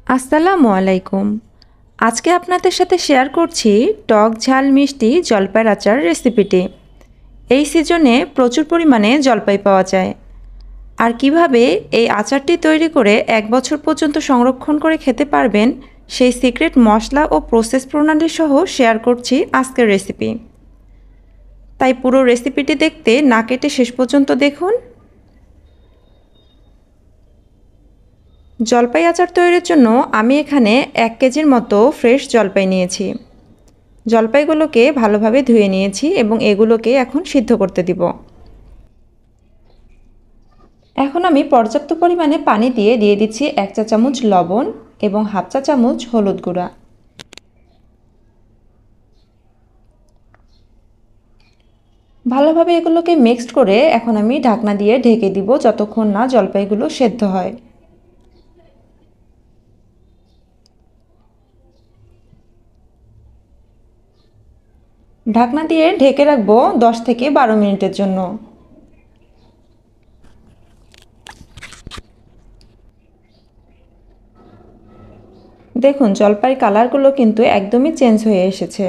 আসসালামু আলাইকুম। আজকে আপনাদের সাথে শেয়ার করছি টক ঝাল মিষ্টি জলপাইয়ের আচার রেসিপিটি। এই সিজনে প্রচুর পরিমাণে জলপাই পাওয়া যায়, আর কিভাবে এই আচারটি তৈরি করে 1 বছর পর্যন্ত সংরক্ষণ করে খেতে পারবেন সেই সিক্রেট মশলা ও প্রসেস প্রণালী সহ শেয়ার করছি আজকের রেসিপি। তাই পুরো রেসিপিটি দেখতে না কেটে শেষ পর্যন্ত দেখুন। জলপাই আচার তৈরির জন্য আমি এখানে 1 কেজির মতো ফ্রেশ জলপাই নিয়েছি। জলপাইগুলোকে ভালোভাবে ধুয়ে নিয়েছি এবং এগুলোকে এখন সিদ্ধ করতে দিব। এখন আমি পর্যাপ্ত পরিমাণে পানি দিয়ে দিচ্ছি 1 চা চামচ লবণ এবং 1/2 চা চামচ হলুদ গুঁড়া। ভালোভাবে এগুলোকে মিক্সড করে এখন আমি ঢাকনা দিয়ে ঢেকে দিব যতক্ষণ না জলপাইগুলো সেদ্ধ হয়। ঢাকনা দিয়ে ঢেকে রাখবো 10 থেকে 12 মিনিটের জন্য। দেখুন জলপাইয়ের কালারগুলো কিন্তু একদমই চেঞ্জ হয়ে এসেছে।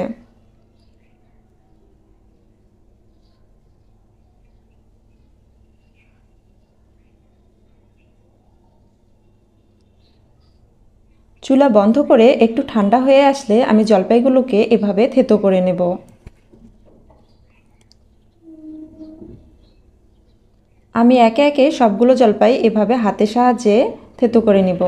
চুলা বন্ধ করে একটু ঠান্ডা হয়ে আসলে আমি জলপাইগুলোকে এভাবে থেতো করে নেব। আমি একে একে সবগুলো জলপাই এভাবে হাতের সাহায্যে থেতো করে নেব।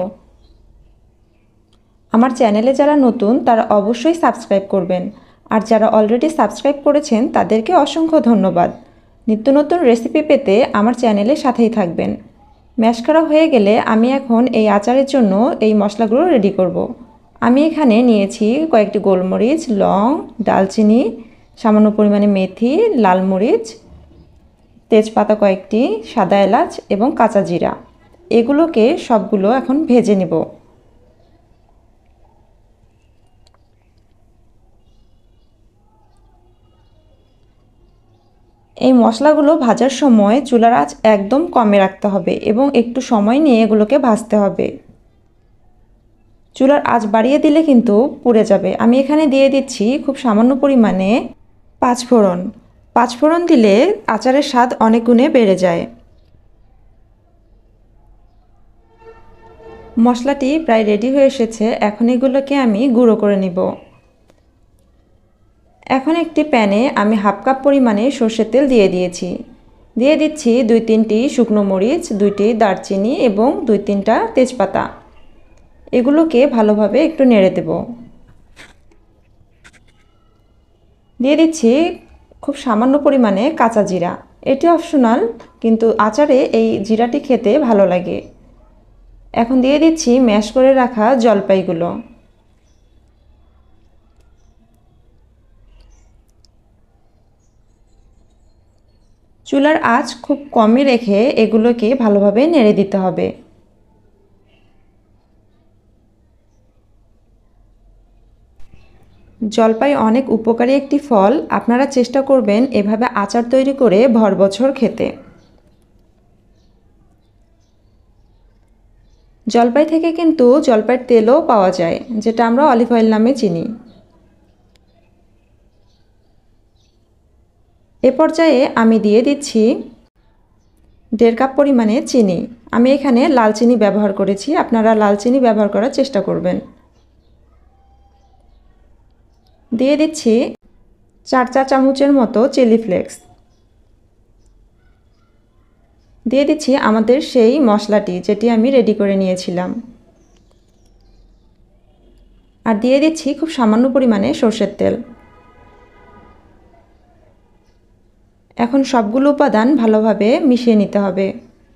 আমার চ্যানেলে যারা নতুন তারা অবশ্যই সাবস্ক্রাইব করবেন, আর যারা অলরেডি সাবস্ক্রাইব করেছেন তাদেরকে অসংখ্য ধন্যবাদ। নিত্য নতুন রেসিপি পেতে আমার চ্যানেলের সাথেই থাকবেন। ম্যাশ করা হয়ে গেলে আমি এখন এই আচারের জন্য এই মশলাগুলো রেডি করব। আমি এখানে নিয়েছি কয়েকটি গোলমরিচ, লং, দালচিনি, সামান্য পরিমাণে মেথি, লাল মরিচ, তেজপাতা কয়েকটি, সাদা এলাচ এবং কাঁচা জিরা। এগুলোকে সবগুলো এখন ভেজে নেব। এই মশলাগুলো ভাজার সময় চুলার আঁচ একদম কমে রাখতে হবে এবং একটু সময় নিয়ে এগুলোকে ভাজতে হবে। চুলার আঁচ বাড়িয়ে দিলে কিন্তু পুড়ে যাবে। আমি এখানে দিয়ে দিচ্ছি খুব সামান্য পরিমাণে পাঁচফোড়ন। পাঁচফোড়ন দিলে আচারের স্বাদ অনেক গুণে বেড়ে যায়। মশলাটি প্রায় রেডি হয়ে এসেছে, এখন এগুলোকে আমি গুঁড়ো করে নিব। এখন একটি প্যানে আমি 1/2 কাপ পরিমাণে সরষের তেল দিয়ে দিয়েছি। দিয়ে দিচ্ছি 2-3টি শুকনো মরিচ, 2টি দারচিনি এবং 2-3টা তেজপাতা। এগুলোকে ভালোভাবে একটু নেড়ে দেব। দিয়ে দিচ্ছি খুব সামান্য পরিমাণে কাঁচা জিরা। এটি অপশনাল, কিন্তু আচারে এই জিরাটি খেতে ভালো লাগে। এখন দিয়ে দিচ্ছি ম্যাশ করে রাখা জলপাইগুলো। চুলার আঁচ খুব কমে রেখে এগুলোকে ভালোভাবে নেড়ে দিতে হবে। জলপাই অনেক উপকারী একটি ফল, আপনারা চেষ্টা করবেন এভাবে আচার তৈরি করে ভর বছর খেতে। জলপাই থেকে কিন্তু জলপাইয়ের তেলও পাওয়া যায়, যেটা আমরা অলিভ অয়েল নামে চিনি। এ পর্যায়ে আমি দিয়ে দিচ্ছি 1.5 কাপ পরিমাণে চিনি। আমি এখানে লাল চিনি ব্যবহার করেছি, আপনারা লাল চিনি ব্যবহার করার চেষ্টা করবেন। দিয়ে দিচ্ছি 4 চা চামচের মতো চিলি ফ্লেক্স। দিয়ে দিচ্ছি আমাদের সেই মশলাটি যেটি আমি রেডি করে নিয়েছিলাম, আর দিয়ে দিচ্ছি খুব সামান্য পরিমাণে সরষের তেল। এখন সবগুলো উপাদান ভালোভাবে মিশিয়ে নিতে হবে।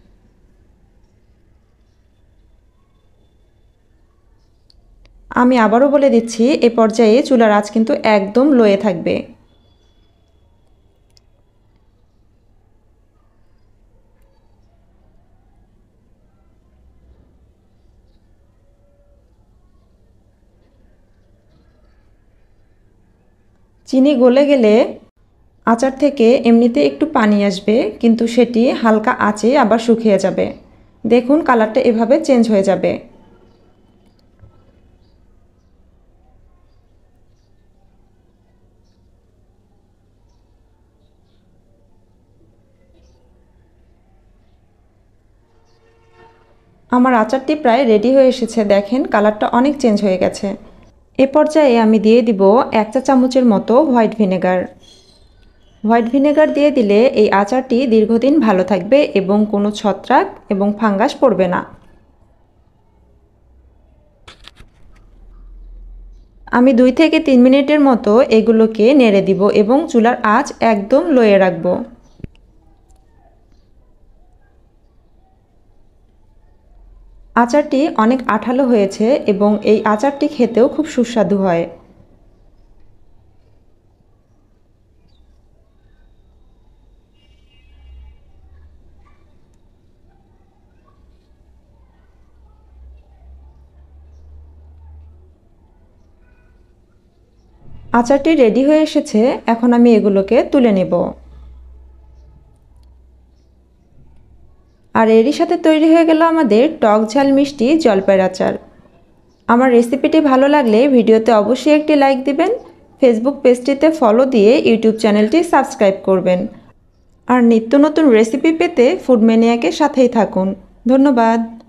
আমি আবারও বলে দিচ্ছি, এই পর্যায়ে চুলার আঁচ কিন্তু একদম লোয়ে থাকবে। চিনি গলে গেলে আচার থেকে এমনিতে একটু পানি আসবে, কিন্তু সেটি হালকা আঁচে আবার শুকিয়ে যাবে। দেখুন কালারটা এভাবে চেঞ্জ হয়ে যাবে। আমার আচারটি প্রায় রেডি হয়ে এসেছে, দেখেন কালারটা অনেক চেঞ্জ হয়ে গেছে। এ পর্যায়ে আমি দিয়ে দিব 1 চা চামচের মতো হোয়াইট ভিনেগার। হোয়াইট ভিনেগার দিয়ে দিলে এই আচারটি দীর্ঘদিন ভালো থাকবে এবং কোনো ছত্রাক এবং ফাঙ্গাস পড়বে না। আমি 2 থেকে 3 মিনিটের মতো এগুলোকে নেড়ে দিব এবং চুলার আঁচ একদম লোয়ে রাখব। আচারটি অনেক আঠালো হয়েছে এবং এই আচারটি খেতেও খুব সুস্বাদু হয়। আচারটি রেডি হয়ে এসেছে, এখন আমি এগুলোকে তুলে নেব। আর এরই সাথে তৈরি হয়ে গেল আমাদের টক ঝাল মিষ্টি জলপাইয়ের আচার। আমার রেসিপিটি ভালো লাগলে ভিডিওতে অবশ্যই একটি লাইক দিবেন, ফেসবুক পেজটিতে ফলো দিয়ে ইউটিউব চ্যানেলটি সাবস্ক্রাইব করবেন। আর নিত্য নতুন রেসিপি পেতে ফুড ম্যানিয়াকের সাথেই থাকুন। ধন্যবাদ।